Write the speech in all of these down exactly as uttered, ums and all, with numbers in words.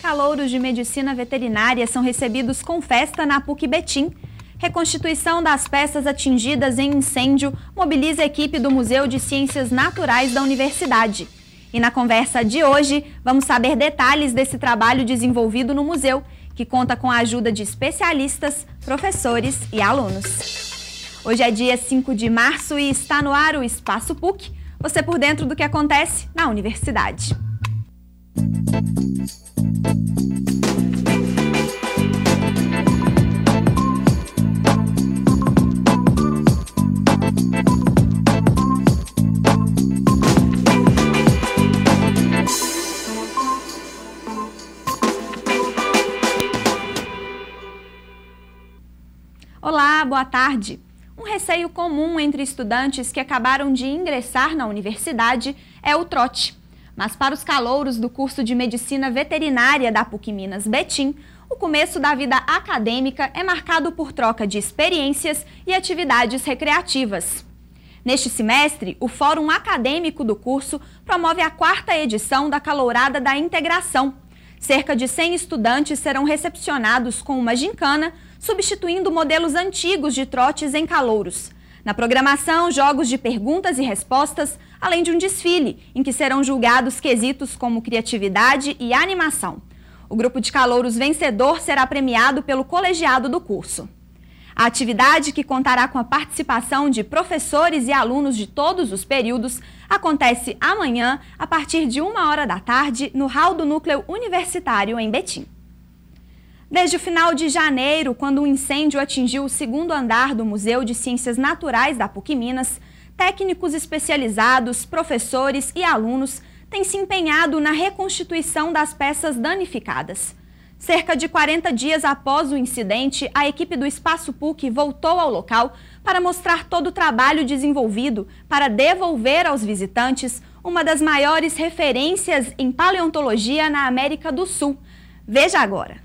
Calouros de medicina veterinária são recebidos com festa na PUC Betim. Reconstituição das peças atingidas em incêndio mobiliza a equipe do Museu de Ciências Naturais da Universidade. E na conversa de hoje, vamos saber detalhes desse trabalho desenvolvido no museu, que conta com a ajuda de especialistas, professores e alunos. Hoje é dia cinco de março e está no ar o Espaço PUC, você por dentro do que acontece na universidade. Olá, boa tarde. Um receio comum entre estudantes que acabaram de ingressar na universidade é o trote. Mas para os calouros do curso de Medicina Veterinária da PUC Minas Betim, o começo da vida acadêmica é marcado por troca de experiências e atividades recreativas. Neste semestre, o Fórum Acadêmico do curso promove a quarta edição da Calourada da Integração. Cerca de cem estudantes serão recepcionados com uma gincana, substituindo modelos antigos de trotes em calouros. Na programação, jogos de perguntas e respostas, além de um desfile, em que serão julgados quesitos como criatividade e animação. O grupo de calouros vencedor será premiado pelo colegiado do curso. A atividade, que contará com a participação de professores e alunos de todos os períodos, acontece amanhã, a partir de uma hora da tarde, no hall do Núcleo Universitário, em Betim. Desde o final de janeiro, quando um incêndio atingiu o segundo andar do Museu de Ciências Naturais da PUC Minas, técnicos especializados, professores e alunos têm se empenhado na reconstituição das peças danificadas. Cerca de quarenta dias após o incidente, a equipe do Espaço PUC voltou ao local para mostrar todo o trabalho desenvolvido para devolver aos visitantes uma das maiores referências em paleontologia na América do Sul. Veja agora.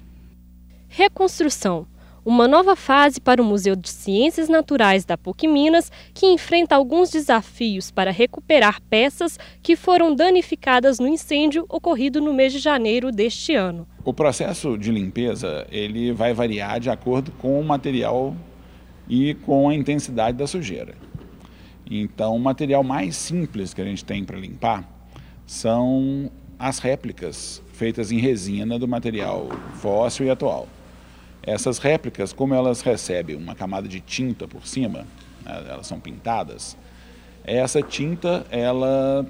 Reconstrução. Uma nova fase para o Museu de Ciências Naturais da PUC Minas, que enfrenta alguns desafios para recuperar peças que foram danificadas no incêndio ocorrido no mês de janeiro deste ano. O processo de limpeza ele vai variar de acordo com o material e com a intensidade da sujeira. Então, o material mais simples que a gente tem para limpar são as réplicas feitas em resina do material fóssil e atual. Essas réplicas, como elas recebem uma camada de tinta por cima, né, elas são pintadas, essa tinta, ela,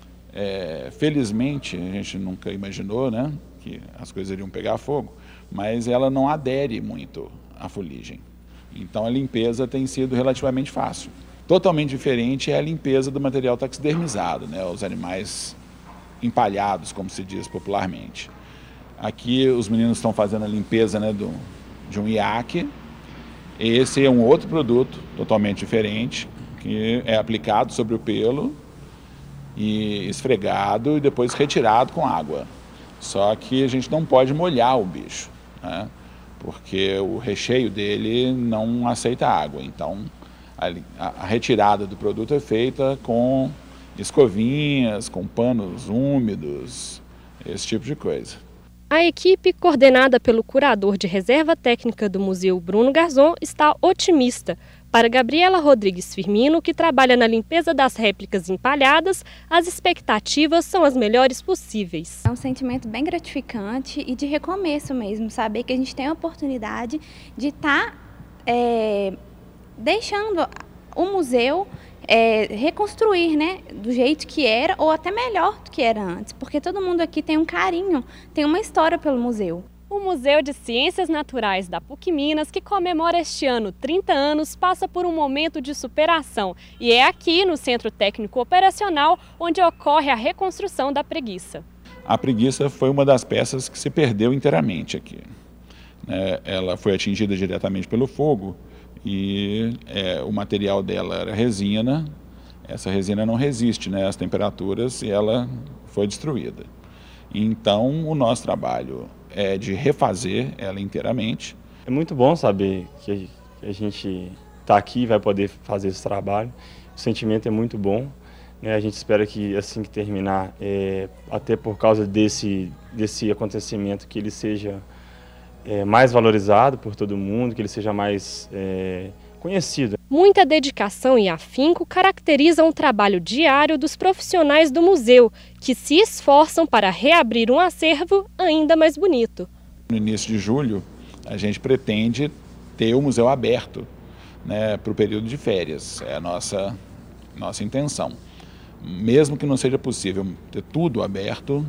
é, felizmente, a gente nunca imaginou, né, que as coisas iriam pegar fogo, mas ela não adere muito à fuligem. Então a limpeza tem sido relativamente fácil. Totalmente diferente é a limpeza do material taxidermizado, né, os animais empalhados, como se diz popularmente. Aqui os meninos estão fazendo a limpeza, né, do, de um iaque. Esse é um outro produto totalmente diferente, que é aplicado sobre o pelo e esfregado e depois retirado com água. Só que a gente não pode molhar o bicho, né, porque o recheio dele não aceita água. Então a, a retirada do produto é feita com escovinhas, com panos úmidos, esse tipo de coisa. A equipe, coordenada pelo curador de reserva técnica do museu, Bruno Garzon, está otimista. Para Gabriela Rodrigues Firmino, que trabalha na limpeza das réplicas empalhadas, as expectativas são as melhores possíveis. É um sentimento bem gratificante e de recomeço mesmo, saber que a gente tem a oportunidade de estar é, deixando o museu É, reconstruir, né, do jeito que era ou até melhor do que era antes, porque todo mundo aqui tem um carinho, tem uma história pelo museu. O Museu de Ciências Naturais da PUC Minas, que comemora este ano trinta anos, passa por um momento de superação e é aqui no Centro Técnico Operacional onde ocorre a reconstrução da preguiça. A preguiça foi uma das peças que se perdeu inteiramente aqui. É, ela foi atingida diretamente pelo fogo. E é, o material dela era resina, essa resina não resiste, né, às temperaturas e ela foi destruída. Então o nosso trabalho é de refazer ela inteiramente. É muito bom saber que a gente está aqui e vai poder fazer esse trabalho, o sentimento é muito bom. né? A gente espera que assim que terminar, é, até por causa desse, desse acontecimento, que ele seja é, mais valorizado por todo mundo, que ele seja mais é, conhecido. Muita dedicação e afinco caracterizam o trabalho diário dos profissionais do museu, que se esforçam para reabrir um acervo ainda mais bonito. No início de julho, a gente pretende ter o museu aberto, né, para o período de férias. É a nossa, nossa intenção. Mesmo que não seja possível ter tudo aberto,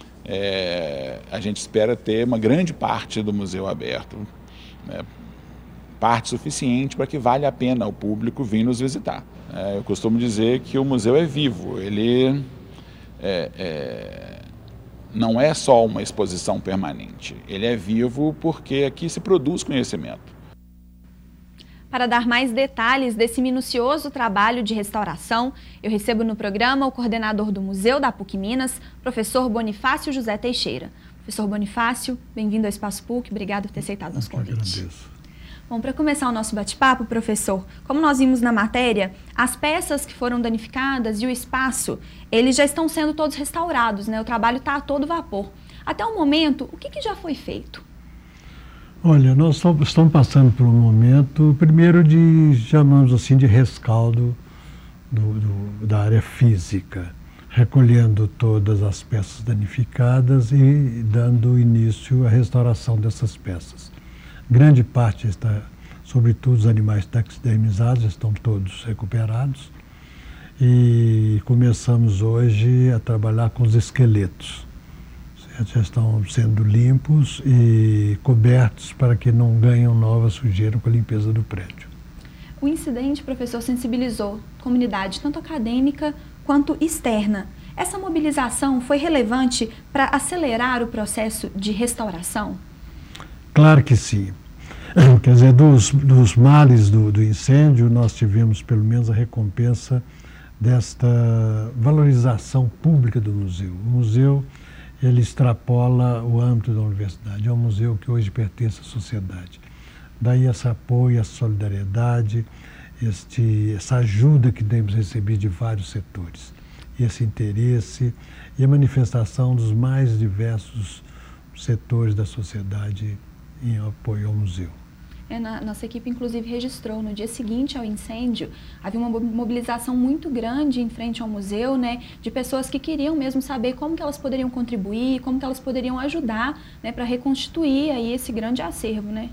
é, a gente espera ter uma grande parte do museu aberto, né, parte suficiente para que valha a pena o público vir nos visitar. É, eu costumo dizer que o museu é vivo, ele é, é, não é só uma exposição permanente, ele é vivo porque aqui se produz conhecimento. Para dar mais detalhes desse minucioso trabalho de restauração, eu recebo no programa o coordenador do Museu da PUC Minas, professor Bonifácio José Teixeira. Professor Bonifácio, bem-vindo ao Espaço PUC, obrigado por ter aceitado nosso convite. Eu agradeço. Bom, para começar o nosso bate-papo, professor, como nós vimos na matéria, as peças que foram danificadas e o espaço, eles já estão sendo todos restaurados, né? O trabalho está a todo vapor. Até o momento, o que, que já foi feito? Olha, nós estamos passando por um momento, primeiro de, chamamos assim, de rescaldo do, do, da área física, recolhendo todas as peças danificadas e dando início à restauração dessas peças. Grande parte está, sobretudo os animais taxidermizados, estão todos recuperados. E começamos hoje a trabalhar com os esqueletos. Certo? Já estão sendo limpos e cobertos para que não ganhem nova sujeira com a limpeza do prédio. O incidente, professor, sensibilizou a comunidade, tanto acadêmica quanto externa. Essa mobilização foi relevante para acelerar o processo de restauração? Claro que sim. Quer dizer, dos, dos males do, do incêndio, nós tivemos pelo menos a recompensa desta valorização pública do museu. O museu, ele extrapola o âmbito da universidade, é um museu que hoje pertence à sociedade. Daí esse apoio, essa solidariedade, este, essa ajuda que temos recebido de vários setores, esse interesse e a manifestação dos mais diversos setores da sociedade em apoio ao museu. É, na, nossa equipe, inclusive, registrou no dia seguinte ao incêndio, havia uma mobilização muito grande em frente ao museu, né, de pessoas que queriam mesmo saber como que elas poderiam contribuir, como que elas poderiam ajudar, né, para reconstituir aí esse grande acervo, né?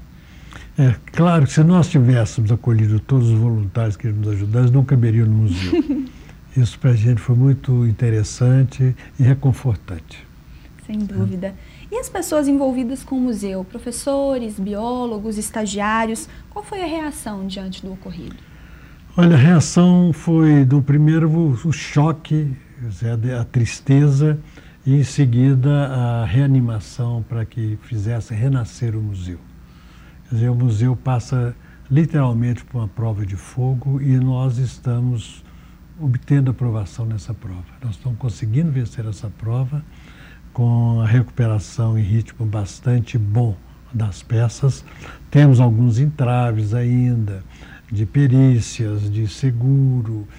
É claro que se nós tivéssemos acolhido todos os voluntários que queriam nos ajudar, eles não caberiam no museu. Isso para a gente foi muito interessante e reconfortante. Sem dúvida. E as pessoas envolvidas com o museu, professores, biólogos, estagiários, qual foi a reação diante do ocorrido? Olha, a reação foi, do primeiro, o choque, a tristeza, e em seguida a reanimação para que fizesse renascer o museu. Quer dizer, o museu passa literalmente por uma prova de fogo e nós estamos obtendo aprovação nessa prova. Nós estamos conseguindo vencer essa prova, com a recuperação em ritmo bastante bom das peças. Temos alguns entraves ainda, de perícias, de seguro,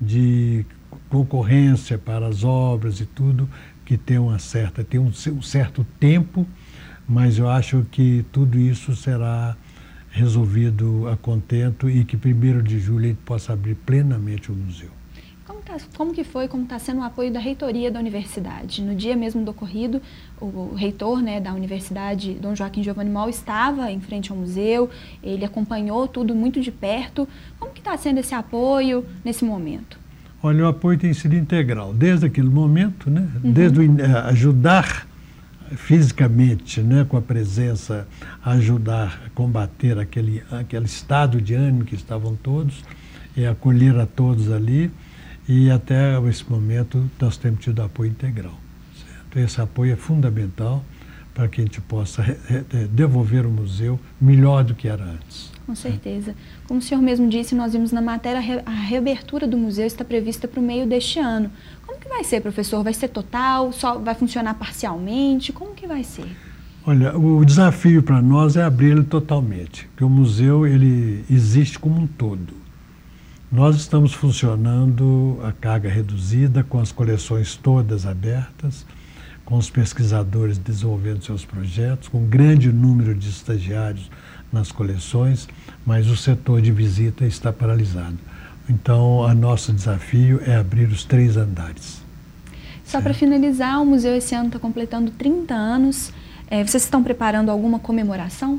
de concorrência para as obras e tudo, que tem uma certa, tem um, um certo tempo, mas eu acho que tudo isso será resolvido a contento e que primeiro de julho a gente possa abrir plenamente o museu. Como, tá, como que foi, como está sendo o apoio da reitoria da universidade? No dia mesmo do ocorrido, o, o reitor, né, da universidade, Dom Joaquim Giovanni Moll, estava em frente ao museu, ele acompanhou tudo muito de perto. Como que está sendo esse apoio nesse momento? Olha, o apoio tem sido integral, desde aquele momento, né, uhum. desde o, ajudar fisicamente, né, com a presença, ajudar a combater aquele, aquele estado de ânimo que estavam todos, e acolher a todos ali. E até esse momento nós temos tido apoio integral. Certo? Esse apoio é fundamental para que a gente possa devolver o museu melhor do que era antes. Com certeza. Como o senhor mesmo disse, nós vimos na matéria, a reabertura do museu está prevista para o meio deste ano. Como que vai ser, professor? Vai ser total? Só vai funcionar parcialmente? Como que vai ser? Olha, o desafio para nós é abrir ele totalmente, porque o museu ele existe como um todo. Nós estamos funcionando a carga reduzida, com as coleções todas abertas, com os pesquisadores desenvolvendo seus projetos, com um grande número de estagiários nas coleções, mas o setor de visita está paralisado. Então, o nosso desafio é abrir os três andares. Só para finalizar, o museu esse ano está completando trinta anos. É, vocês estão preparando alguma comemoração?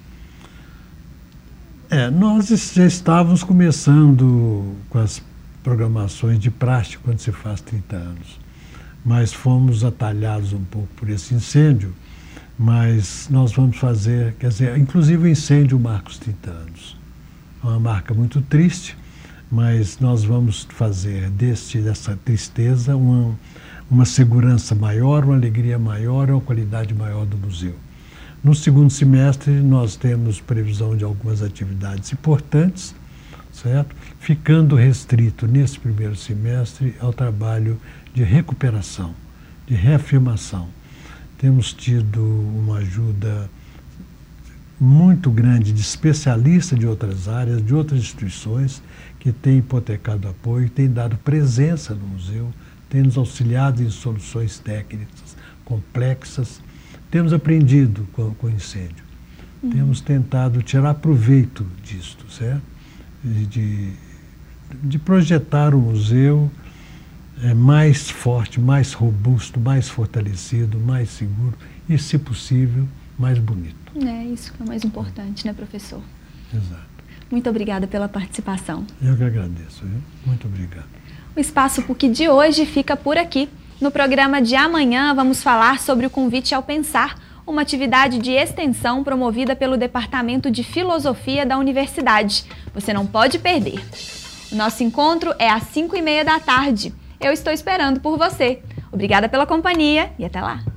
É, nós já estávamos começando com as programações de praxe quando se faz trinta anos, mas fomos atalhados um pouco por esse incêndio, mas nós vamos fazer, quer dizer, inclusive o incêndio marca os trinta anos. É uma marca muito triste, mas nós vamos fazer deste, dessa tristeza uma, uma segurança maior, uma alegria maior, uma qualidade maior do museu. No segundo semestre, nós temos previsão de algumas atividades importantes, certo? Ficando restrito nesse primeiro semestre ao trabalho de recuperação, de reafirmação. Temos tido uma ajuda muito grande de especialistas de outras áreas, de outras instituições, que têm hipotecado apoio, têm dado presença no museu, têm nos auxiliado em soluções técnicas complexas. Temos aprendido com, com o incêndio, uhum. Temos tentado tirar proveito disto, certo? De, de, de projetar o museu é, mais forte, mais robusto, mais fortalecido, mais seguro e, se possível, mais bonito. É isso que é o mais importante, né, professor? Exato. Muito obrigada pela participação. Eu que agradeço, viu? Muito obrigado. O Espaço P U C de hoje fica por aqui. No programa de amanhã, vamos falar sobre o Convite ao Pensar, uma atividade de extensão promovida pelo Departamento de Filosofia da Universidade. Você não pode perder. O nosso encontro é às cinco e meia da tarde. Eu estou esperando por você. Obrigada pela companhia e até lá.